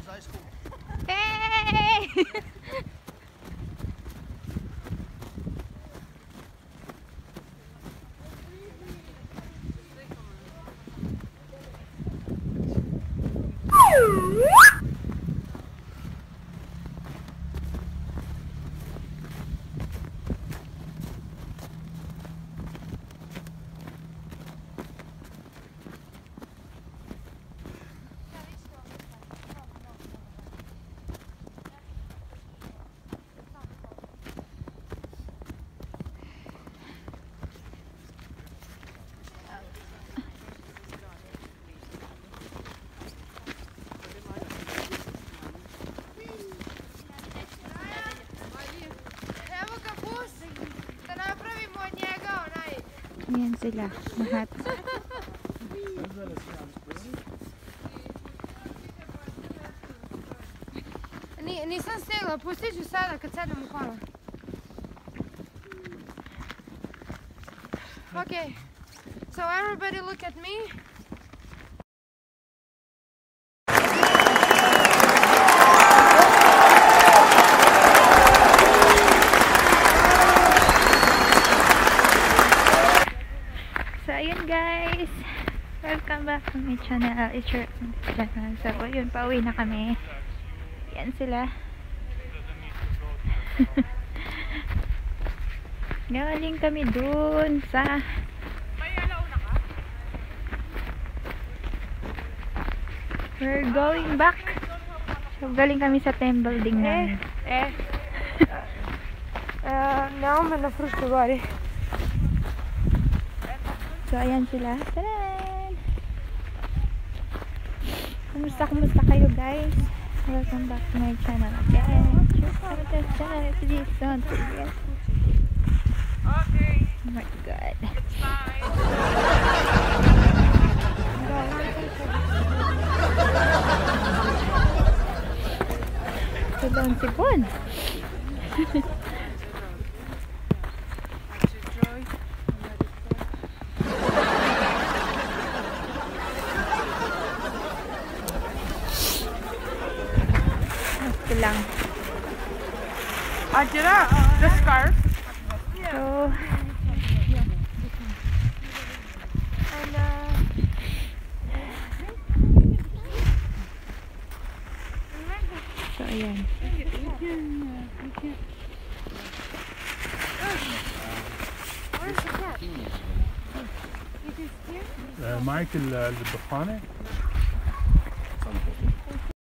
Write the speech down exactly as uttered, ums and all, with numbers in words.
Hey! Yan sila, lahat. Nisam stigla, pustit ću sada kad sedem u kola. Okay, so everybody look at me. So ayun guys, welcome back to my channel. It's your channel. So yun, pauwi na kami. Yan sila. Galing kami dun sa we're going back. So galing kami sa team building namin. Eh, eh, naman na frusto bari. So ayan sila. Taran! Kumusta, kumusta kayo guys? Welcome back to my channel again. Okay. Oh my god. So doon si Bon. Lang. I did a, the scarf. So, and uh, so ayan. where's the cat? It is here? معك البخانة